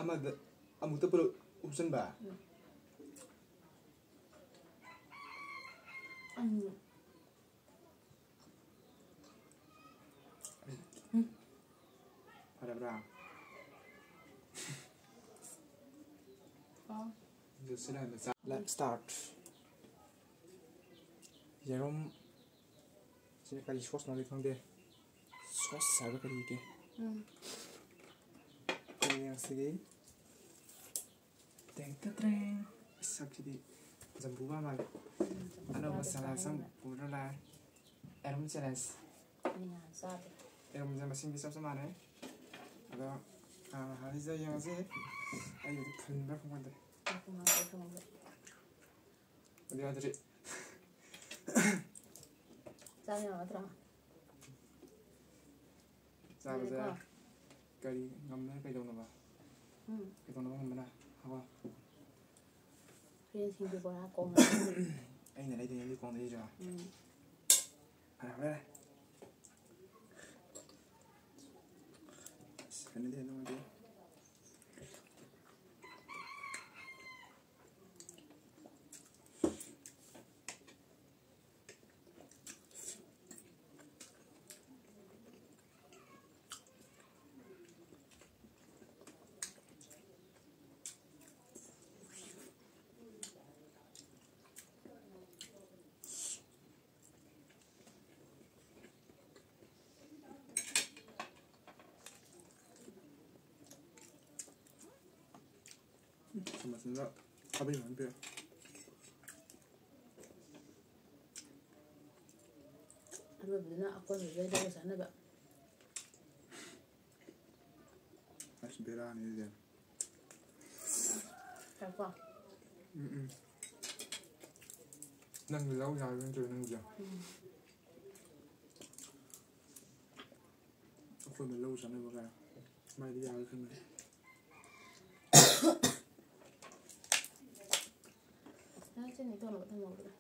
amada amuta pura urusan ba ada berapa let's start Jerome sini kali sauce nanti kang deh sauce saya kali ke ini yang segi teng teng sakit jambu apa ada masalah sama pura lah erum challenge erum jam masing bisa sama nih ada hari saya yang sih ayo dikenal kamu deh 어디 아들이 짜면 어디라 짜보자 까리 넘네 그정도 봐 그정도 보면 하고 그래 생겨 보라 공을 anh này thì đi con đi rồi à đây cái này nó đi 맞습니다. 밥이 안 돼요. 아버지는 아까 왜 저러잖아 봐. 다시 배라 안 해야 돼. 잘 봐. 난 lâu dài lên trời năng giờ. Không phải lâu sáng nay vào mai đi dài không này. Ini tuh mau tengok dulu.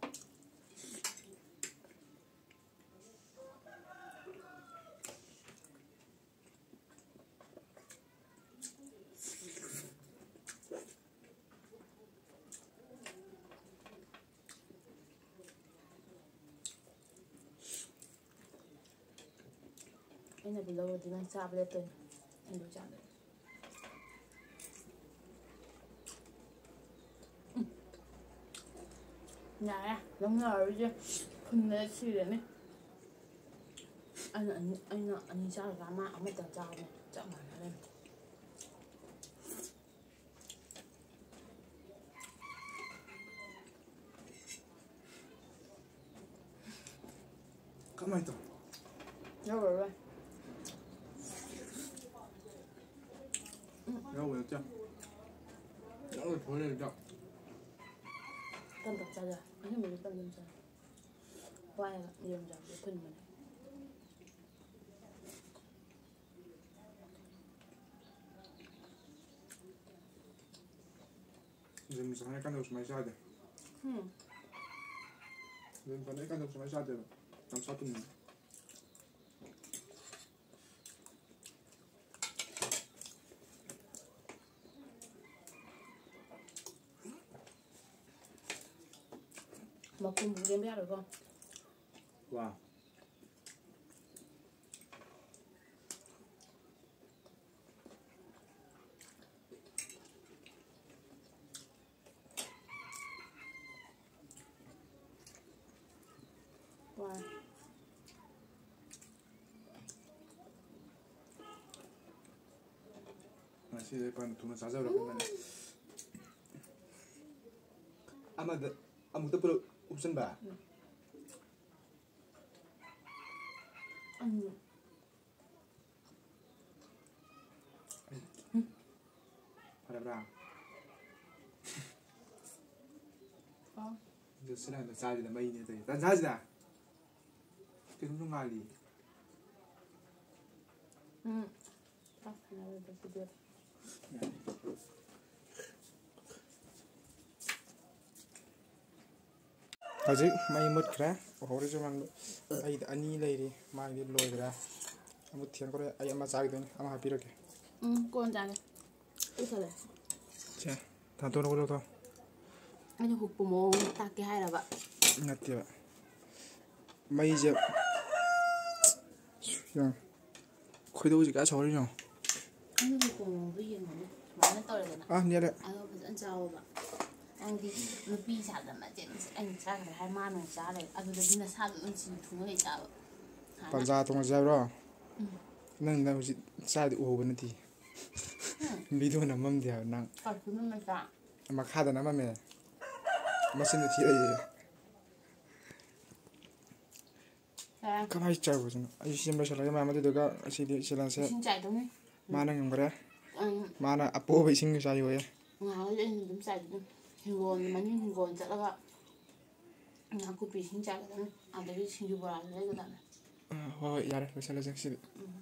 Ini bila dengan sablet tu, ini jangan. Dạ, đúng rồi chứ. Không nên suy đến đấy. Anh sao là mà ông ấy tao chào này, chào mà lên. Cảm ơn tôi. Đâu rồi. Đâu rồi chưa? Đâu rồi thôi rồi chưa? Tâm tập ra rồi, anh mình tâm tâm ra. Quay lại dùng dòng để phun mình. Dừng sáng nay căn đầu máy ra được. Dừng sáng nay căn đầu máy ra được. Làm sao từng mà cùng bụng đêm bé được không? Wow. Wow. Masih depan tunas saja udah kemana? Amu tuh perlu urusan ba? Ada berapa? Oh. Itu sedang saja dah main itu. Dan saja dah. Kita tunggu kali. Ah, kenapa berpikir? Hajik mai mut kra, hore cuman ai ani lagi, mai di loy kra. Kamu tiang kore ayam macam itu, ama happy rake. Kau jangan. ꯏꯁꯜꯂꯦ ꯁꯦ ꯊꯥꯗꯣꯔꯛꯑꯣ ꯑꯩꯅ ꯍꯨꯛꯄ ꯃꯑꯣꯡ ꯇꯥꯛꯀꯦ ꯍꯥꯏꯔꯕ ꯅꯠꯇꯦꯕ ꯃꯩꯁꯦ ꯈꯣꯏꯗꯧꯁꯦ ꯀꯌꯥ ꯁꯧꯔꯤꯅꯣ ꯑꯩꯅ ꯍꯨꯛꯄ ꯃꯑꯣꯡꯗꯣ ꯌꯦꯡꯉꯣꯅꯦ ꯁꯨꯃꯥꯏꯅ ꯇꯧꯔꯦꯗꯅ ꯅꯦꯔꯦ ꯑꯗꯣ ꯐꯖꯅ ꯆꯥꯎꯕ ꯅꯪꯗꯤ ꯅꯨꯄꯤ ꯁꯥꯗ ꯃꯆꯦꯠ ꯑꯩꯅ ꯆꯥꯈ꯭ꯔꯦ ꯍꯥꯏ ꯃꯥꯅ ꯆꯥ ꯂꯩ ꯑꯗꯨꯗꯗꯤ ꯅꯁꯥꯗꯣ ꯑꯗꯨꯝ ꯁꯤ ꯊꯨꯡꯉ ꯂꯩ ꯆꯥꯕ ꯄꯟꯖꯥ ꯇꯣꯡꯉꯁꯦ ꯍꯥꯏꯕ꯭ꯔꯣ ꯅꯪ ꯍꯧꯖꯤꯛ ꯆꯥꯗꯤ ꯎꯍꯧꯕ ꯅꯠꯇꯦ ꯚꯤꯗꯤꯑꯣ ꯅꯝꯃꯝꯗꯦ ꯍꯥꯏꯕ ꯅꯪ ꯀꯥꯔꯇꯨꯟ ꯃꯆꯥ ꯃꯈꯥꯗ ꯅꯝꯃꯝꯃꯦ ꯃꯆꯤꯟꯗ ꯊꯤꯔꯛꯏ ꯀꯃꯥꯏꯅ ꯆꯥꯔꯨꯕꯁꯤꯅꯣ ꯑꯩ ꯁꯦꯝ ꯂꯣꯏꯁꯤꯜꯂꯒꯦ ꯃꯌꯥꯝ ꯑꯗꯨꯗꯨꯒ ꯑꯁꯤꯗꯤ ꯆꯦꯂꯦꯟꯖꯁꯦ ꯏꯁꯤꯡ ꯆꯥꯏꯗꯧꯅꯤ ꯃꯥꯅ ꯉꯝꯈ꯭ꯔꯦ ꯃꯥꯅ ꯑꯄꯣꯕ ꯏꯁꯤꯡꯒ ꯆꯥꯏꯌꯣꯌꯦ ꯉꯥꯏꯍꯥꯛ ꯑꯩꯅ ꯑꯗꯨꯝ ꯆꯥꯏꯗꯣꯏꯅꯤ ꯍꯤꯡꯒꯣꯜ ꯃꯅꯤꯡ ꯍꯤꯡꯒꯣꯜ ꯆꯠꯂꯒ ꯅꯥꯀꯨꯞꯄꯤ ꯏꯁꯤꯡ ꯆꯥꯏꯒꯗꯕꯅꯤ ꯑꯗꯒꯤ ꯁꯤꯡꯖꯨ ꯕꯣꯔꯥꯁꯨ ꯂꯩꯒꯗꯕꯅꯤ ꯍꯣꯏ ꯌꯥꯔꯦ ꯂꯣꯏꯁꯤꯜꯂꯁꯦ ꯁꯤꯗꯤ